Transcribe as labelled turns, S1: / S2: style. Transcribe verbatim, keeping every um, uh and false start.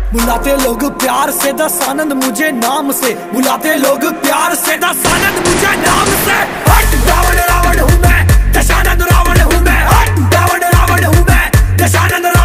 S1: बुलाते लोग प्यार से दशानंद मुझे नाम से, बुलाते लोग प्यार से दशानंद मुझे नाम से। हट रावण रावण हूँ मैं, दशानंद रावण हूँ मैं, हट रावण रावण हूँ मैं, दशानंद